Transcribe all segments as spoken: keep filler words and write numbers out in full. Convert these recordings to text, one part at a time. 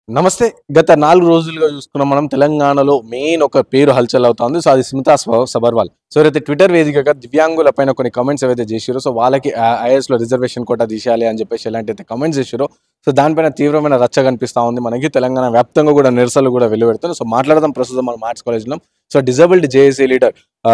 నమస్తే. గత నాలుగు రోజులుగా చూసుకున్నాం మనం తెలంగాణలో మెయిన్ ఒక పేరు హల్చల్ అవుతుంది. సో అది స్మితా సబర్వాల్. సో అయితే ట్విట్టర్ వేదికగా దివ్యాంగుల పైన కొన్ని కామెంట్స్ ఏవైతే చేసిరో, సో వాళ్ళకి ఐఏఎస్ లో రిజర్వేషన్ కోటా తీసేయాలి అని చెప్పేసి ఎలాంటి అయితే కామెంట్స్ చేసిరో, సో దానిపైన తీవ్రమైన రచ్చ కనిపిస్తా ఉంది. మనకి తెలంగాణ వ్యాప్తంగా కూడా నిరసనలు కూడా వెలువడుతుంది. సో మాట్లాడదాం ప్రస్తుతం మనం ఆర్ట్స్ కాలేజ్లో. సో డిజేబుల్డ్ జేఏసీ లీడర్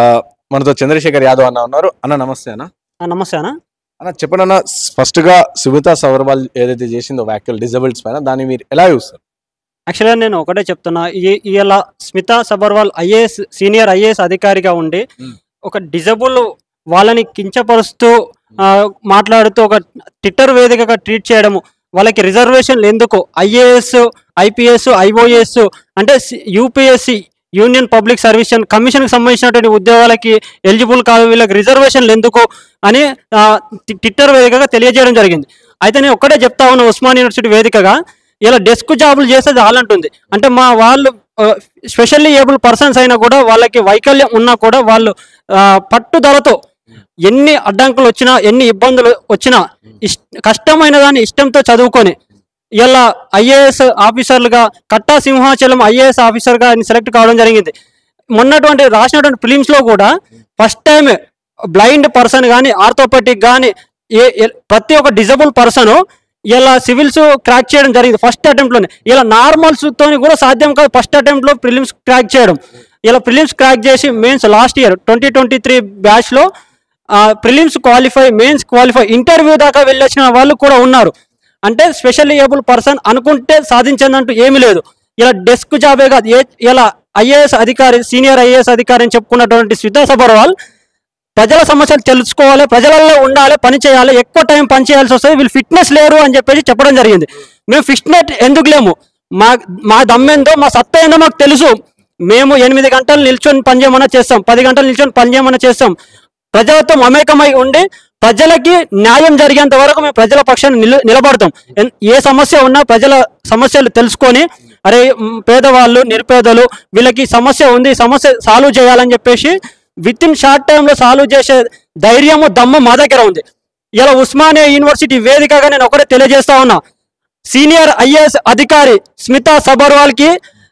మనతో చంద్రశేఖర్ యాదవ్ అన్న ఉన్నారు. అన్న నమస్తే. అన్న నమస్తే అన్న. అన్న చెప్పండి అన్న, ఫస్ట్ గా స్మితా సబర్వాల్ ఏదైతే చేసిందో వ్యాఖ్యలు డిజేబుల్డ్స్ పైన, దాన్ని మీరు ఎలా చూస్తారు? యాక్చువల్గా నేను ఒకటే చెప్తున్నా, ఇలా Smita Sabharwal IAS senior IAS అధికారిగా ఉండి ఒక డిజబుల్ వాళ్ళని కించపరుస్తూ మాట్లాడుతూ ఒక ట్విట్టర్ వేదికగా ట్రీట్ చేయడము, వాళ్ళకి రిజర్వేషన్లు ఎందుకు, ఐఏఎస్ ఐపీఎస్ ఐఓఎస్ అంటే యూపీఎస్సి యూనియన్ పబ్లిక్ సర్వీస్ కమిషన్కి సంబంధించినటువంటి ఉద్యోగాలకి ఎలిజిబుల్ కాదు, వీళ్ళకి రిజర్వేషన్లు ఎందుకు అని ట్విట్టర్ వేదికగా తెలియజేయడం జరిగింది. అయితే నేను ఒక్కటే చెప్తా ఉన్నా, ఉస్మానియా యూనివర్సిటీ వేదికగా ఇలా డెస్క్ జాబులు చేస్తే చాలంటుంది. అంటే మా వాళ్ళు స్పెషల్లీ ఏబుల్ పర్సన్స్ అయినా కూడా, వాళ్ళకి వైకల్యం ఉన్నా కూడా వాళ్ళు పట్టుదలతో ఎన్ని అడ్డంకులు వచ్చినా ఎన్ని ఇబ్బందులు వచ్చినా ఇష్ట కష్టమైన దాన్ని ఇష్టంతో చదువుకొని ఇలా ఐఏఎస్ ఆఫీసర్లుగా కట్టా సింహాచలం ఐఏఎస్ ఆఫీసర్గా సెలెక్ట్ కావడం జరిగింది. మొన్నటువంటి రాసినటువంటి ఫిలిమ్స్లో కూడా ఫస్ట్ టైం బ్లైండ్ పర్సన్ కానీ ఆర్థోపెటిక్ కానీ ఏ ప్రతి ఒక్క డిజబుల్ పర్సన్ ఇలా సివిల్స్ క్రాక్ చేయడం జరిగింది ఫస్ట్ అటెంప్ట్లోనే. ఇలా నార్మల్స్తో కూడా సాధ్యం కాదు ఫస్ట్ అటెంప్ట్లో ప్రిలిమ్స్ క్రాక్ చేయడం. ఇలా ప్రిలిమ్స్ క్రాక్ చేసి mains last year twenty twenty three బ్యాచ్లో prelims qualify, mains qualify, interview దాకా వెళ్ళొచ్చిన వాళ్ళు కూడా ఉన్నారు. అంటే స్పెషల్లీ ఏబుల్ పర్సన్ అనుకుంటే సాధించిందంటూ ఏమీ లేదు. ఇలా డెస్క్ జాబే కాదు, ఏ ఇలా ఐఏఎస్ అధికారి సీనియర్ ఐఏఎస్ అధికారి అని చెప్పుకున్నటువంటి స్మితా సబర్వాల్ ప్రజల సమస్యలు తెలుసుకోవాలి, ప్రజలలో ఉండాలి, పని చేయాలి, ఎక్కువ టైం పని చేయాల్సి వస్తుంది, వీళ్ళు ఫిట్నెస్ లేరు అని చెప్పేసి చెప్పడం జరిగింది. మేము ఫిట్నెస్ ఎందుకు లేము, మా మా దమ్మేందో మా సత్తా ఏందో మాకు తెలుసు. మేము ఎనిమిది గంటలు నిల్చొని పని చేయమన్నా చేస్తాం, పది గంటలు నిల్చొని పని చేయమన్నా చేస్తాం. ప్రజలతో మమేకమై ఉండి ప్రజలకి న్యాయం జరిగేంత వరకు మేము ప్రజల పక్షాన్ని నిల నిలబడతాం. ఏ సమస్య ఉన్నా ప్రజల సమస్యలు తెలుసుకొని, అరే పేదవాళ్ళు నిరుపేదలు వీళ్ళకి సమస్య ఉంది, సమస్య సాల్వ్ చేయాలని చెప్పేసి విత్ ఇన్ షార్ట్ టైంలో సాల్వ్ చేసే ధైర్యము దమ్ము మా దగ్గర ఉంది. ఇలా ఉస్మానియా యూనివర్సిటీ వేదికగా నేను ఒకటే తెలియజేస్తా ఉన్నా, సీనియర్ ఐఏఎస్ అధికారి స్మితా సబర్వాల్కి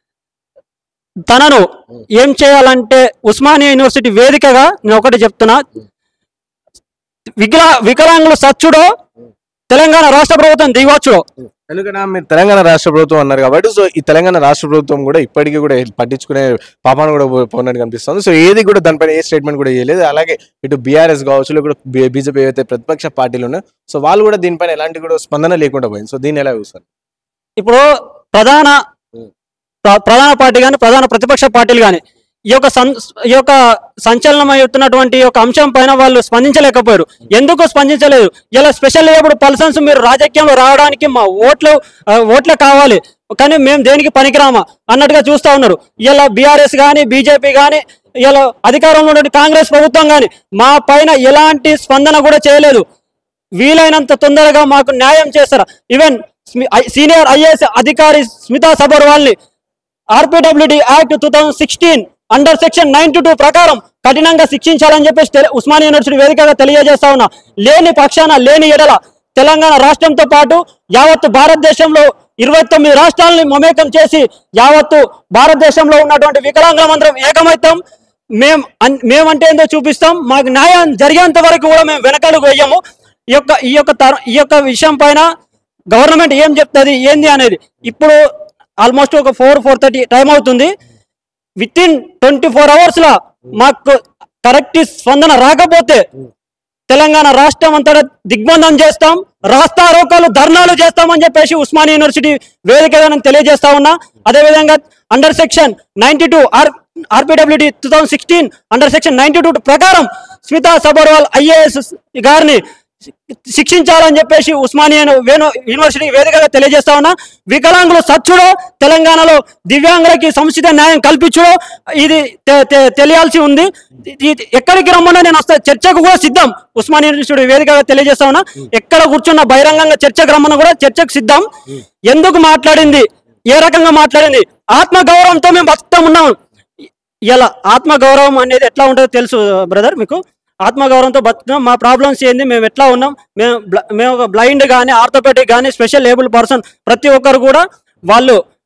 తనను ఏం చేయాలంటే ఉస్మానియా యూనివర్సిటీ వేదికగా నేను ఒకటి చెప్తున్నా, వికలా వికలాంగులు సచ్చుడో తెలంగాణ రాష్ట్ర ప్రభుత్వం దిగవచ్చుడో. ఎందుకంటే మీరు తెలంగాణ రాష్ట్ర ప్రభుత్వం అన్నారు కాబట్టి, సో ఈ తెలంగాణ రాష్ట్ర ప్రభుత్వం కూడా ఇప్పటికీ కూడా పట్టించుకునే పాపాను కూడా పోయినట్టు కనిపిస్తుంది. సో ఏది కూడా దానిపైన ఏ స్టేట్మెంట్ కూడా చేయలేదు. అలాగే ఇటు బీఆర్ఎస్ కావచ్చు, లేకపోతే బీజేపీ ఏవైతే ప్రతిపక్ష పార్టీలు ఉన్నాయో, సో వాళ్ళు కూడా దీనిపైన ఎలాంటి కూడా స్పందన లేకుండా పోయింది. సో దీన్ని ఎలా చూస్తారు? ఇప్పుడు ప్రధాన ప్రధాన పార్టీ కానీ ప్రధాన ప్రతిపక్ష పార్టీలు కానీ ఈ యొక్క సం ఈ యొక్క సంచలనమవుతున్నటువంటి ఈ యొక్క అంశం పైన వాళ్ళు స్పందించలేకపోయారు. ఎందుకు స్పందించలేదు? ఇలా స్పెషల్ ఏబుల్ పర్సన్స్ మీరు రాజకీయంలో రావడానికి మా ఓట్లు ఓట్లే కావాలి, కానీ మేము దేనికి పనికిరామా అన్నట్టుగా చూస్తూ ఉన్నారు. ఇలా బీఆర్ఎస్ కానీ బీజేపీ కానీ ఇలా అధికారంలో ఉన్నటువంటి కాంగ్రెస్ ప్రభుత్వం కానీ మా పైన ఎలాంటి స్పందన కూడా చేయలేదు. వీలైనంత తొందరగా మాకు న్యాయం చేస్తారా? ఈవెన్ సీనియర్ ఐఏఎస్ అధికారి స్మితా సబర్వాల్ని RPWD act two thousand sixteen under section ninety two ప్రకారం కఠినంగా శిక్షించాలని చెప్పేసి ఉస్మానియా యూనివర్సిటీ వేదికగా తెలియజేస్తా ఉన్నా. లేని పక్షాన లేని ఎడల తెలంగాణ రాష్ట్రంతో పాటు యావత్తు భారతదేశంలో ఇరవై తొమ్మిది రాష్ట్రాలని మమేకం చేసి యావత్తు భారతదేశంలో ఉన్నటువంటి వికలాంగుల మంత్రం ఏకమైతాం. మేము మేమంటే ఏందో చూపిస్తాం. మాకు న్యాయం జరిగేంత వరకు కూడా మేము వెనకడుగు వేయము. ఈ యొక్క ఈ యొక్క ఈ యొక్క విషయం పైన గవర్నమెంట్ ఏం చెప్తుంది ఏంది అనేది ఇప్పుడు ఆల్మోస్ట్ ఒక ఫోర్ ఫోర్ థర్టీ టైం అవుతుంది. Within twenty four hours లా మాకు కరెక్ట్ స్పందన రాకపోతే తెలంగాణ రాష్ట్రం అంతటా దిగ్బంధం చేస్తాం, రాస్తా రోకాలు ధర్నాలు చేస్తామని చెప్పేసి ఉస్మానియా యూనివర్సిటీ వేదికగా నేను తెలియజేస్తా ఉన్నా. అదేవిధంగా under section ninety two R RPWD two thousand sixteen under section ninety two ప్రకారం స్మితా సబర్వాల్ ఐఏఎస్ గారిని శిక్షించాలని చెప్పేసి ఉస్మానియా యూనివర్సిటీ వేదికగా తెలియజేస్తా ఉన్నా. వికలాంగులు సచ్చుడో తెలంగాణలో దివ్యాంగులకి సముచిత న్యాయం కల్పించుడో ఇది తెలియాల్సి ఉంది. ఎక్కడికి రమ్మన్నా నేను వస్తా, చర్చకు కూడా సిద్ధం. ఉస్మానియా యూనివర్సిటీ వేదికగా తెలియజేస్తా ఉన్నా, ఎక్కడ కూర్చున్న బహిరంగంగా చర్చకు రమ్మన్నా కూడా చర్చకు సిద్ధం. ఎందుకు మాట్లాడింది, ఏ రకంగా మాట్లాడింది, ఆత్మగౌరవంతో మేము బతుకుతా ఉన్నాము. ఇలా ఆత్మగౌరవం అనేది ఎట్లా ఉంటుందో తెలుసు బ్రదర్ మీకు. ఆత్మగౌరవంతో బతుకున్నాం. మా ప్రాబ్లమ్స్ ఏంది, మేము ఎట్లా ఉన్నాం, మేము మేము బ్లైండ్ కానీ ఆర్థోపెటిక్ కానీ స్పెషల్ ఏబుల్ పర్సన్ ప్రతి ఒక్కరు కూడా వాళ్ళు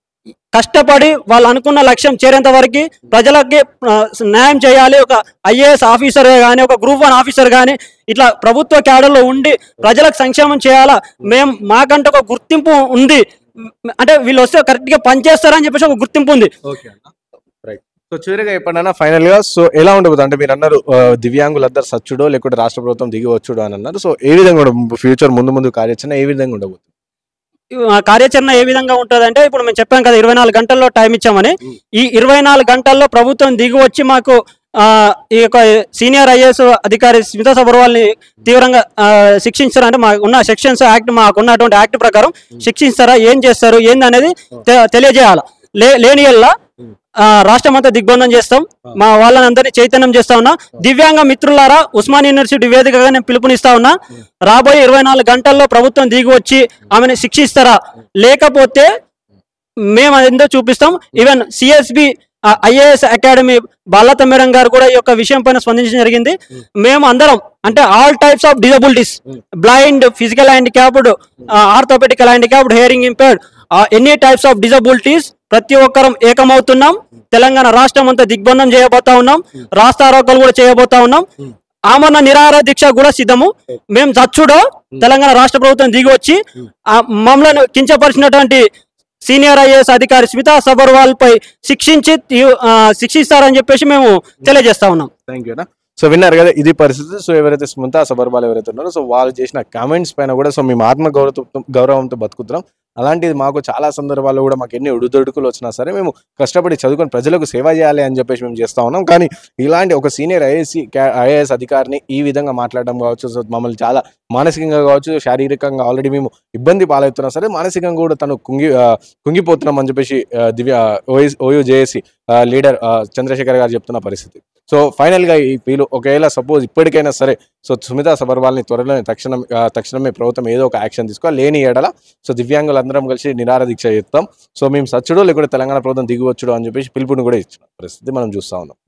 కష్టపడి వాళ్ళు అనుకున్న లక్ష్యం చేరేంత వరకు ప్రజలకి ఆ, న్యాయం చేయాలి. ఒక ఐఏఎస్ ఆఫీసర్ కానీ ఒక గ్రూప్ వన్ ఆఫీసర్ కానీ ఇట్లా ప్రభుత్వ క్యాడర్లో ఉండి ప్రజలకు సంక్షేమం చేయాలా, మేము మాకంటే ఒక గుర్తింపు ఉంది, అంటే వీళ్ళు వస్తే కరెక్ట్గా పనిచేస్తారని చెప్పేసి ఒక గుర్తింపు ఉంది. Okay right. సో చివరిగా చెప్పండి ఫైనల్ గా, సో ఎలా ఉండబోతుంది అంటే మీరు అన్నారు ఆ, దివ్యాంగులందరూ సచ్చుడో లేకుంటే రాష్ట్ర ప్రభుత్వం దిగి వచ్చుడో అని అన్నారు. సో ఏ విధంగా ఉండబో- ఫ్యూచర్ ముందు ముందు కార్యాచరణ ఏ విధంగా ఉండబోతుంది? ఆ కార్యాచరణ ఏ విధంగా ఉంటుంది అంటే ఇప్పుడు మేము చెప్పాం కదా ఇరవై నాలుగు గంటల్లో టైం ఇచ్చామని. ఈ ఇరవై నాలుగు గంటల్లో ప్రభుత్వం దిగి వచ్చి మాకు ఆ, ఈ యొక్క సీనియర్ ఐఏఎస్ అధికారి స్మితా సబర్వాల్ని తీవ్రంగా ఆ, శిక్షించారా అంటే మాకు ఉన్న సెక్షన్స్ యాక్ట్ మాకు ఉన్నటువంటి యాక్ట్ ప్రకారం శిక్షిస్తారా, ఏం చేస్తారు ఏంది అనేది తె- తెలియజేయాలి. లే లేని వల్ల రాష్ట్రం అంతా దిగ్బంధం చేస్తాం, మా వాళ్ళని అందరినీ చైతన్యం చేస్తా ఉన్నా. దివ్యాంగ మిత్రులారా, ఉస్మాన్ యూనివర్సిటీ వేదికగా నేను పిలుపునిస్తా ఉన్నా, రాబోయే ఇరవై నాలుగు గంటల్లో ప్రభుత్వం దిగి వచ్చి ఆమెను శిక్షిస్తారా, లేకపోతే మేము ఎంతో చూపిస్తాం. Even CSB IAS academy Balatha madam గారు కూడా ఈ యొక్క విషయం పైన స్పందించడం జరిగింది. మేము అందరం అంటే all types of disabilities, blind, physical handicapped, orthopaedical handicapped, hearing impaired, any types of disabilities ప్రతి ఒక్కరం ఏకమవుతున్నాం. తెలంగాణ రాష్ట్రం అంతా దిగ్బంధం చేయబోతా ఉన్నాం, రాస్తారోకలు కూడా చేయబోతా ఉన్నాం. ఆమరణ నిరాహార దీక్ష కూడా సిద్ధము. మేము చచ్చుడో తెలంగాణ రాష్ట్ర ప్రభుత్వం దిగి వచ్చి మమ్మల్ని కించపరిచినటువంటి సీనియర్ ఐఏఎస్ అధికారి స్మితా సబర్వాల్ పై శిక్షించి ఆ, శిక్షిస్తారని చెప్పేసి మేము తెలియజేస్తా ఉన్నాం. థ్యాంక్ యూ అన్న. సో విన్నారు కదా ఇది పరిస్థితి. సో ఎవరైతే స్మితా సబర్వాల్ ఎవరైతే ఉన్నారో సో వాళ్ళు చేసిన కామెంట్స్ పైన కూడా సో మేము ఆత్మ గౌరవ గౌరవంతో బతుకుతున్నాం. అలాంటిది మాకు చాలా సందర్భాల్లో కూడా మాకు ఎన్ని ఉడుదొడుకులు వచ్చినా సరే మేము కష్టపడి చదువుకొని ప్రజలకు సేవ చేయాలి అని చెప్పేసి మేము చేస్తా ఉన్నాం. కానీ ఇలాంటి ఒక సీనియర్ ఐఏఎస్ ఐఏఎస్ అధికారిని ఈ విధంగా మాట్లాడడం కావచ్చు, సో మమ్మల్ని చాలా మానసికంగా కావచ్చు, శారీరకంగా ఆల్రెడీ మేము ఇబ్బంది పాలవుతున్నా సరే మానసికంగా కూడా తను కుంగి ఆ, కుంగిపోతున్నాం అని చెప్పేసి ఆ, Divya OS OU JAC leader Chandrashekar గారు చెప్తున్న పరిస్థితి. సో ఫైనల్గా ఈ వీళ్ళు ఒకవేళ సపోజ్ ఇప్పటికైనా సరే సో స్మితా సబర్వాల్ని త్వరలోనే తక్షణం ఆ, తక్షణమే ప్రభుత్వం ఏదో ఒక యాక్షన్ తీసుకోవాలి. లేని ఏడల సో దివ్యాంగులందరం కలిసి నిరాహార దీక్ష చేస్తాం. సో మేము సచ్చుడో లేకుంటే తెలంగాణ ప్రభుత్వం దిగివచ్చుడో అని చెప్పేసి పిలుపుని కూడా ఇచ్చిన పరిస్థితి మనం చూస్తా ఉన్నాం.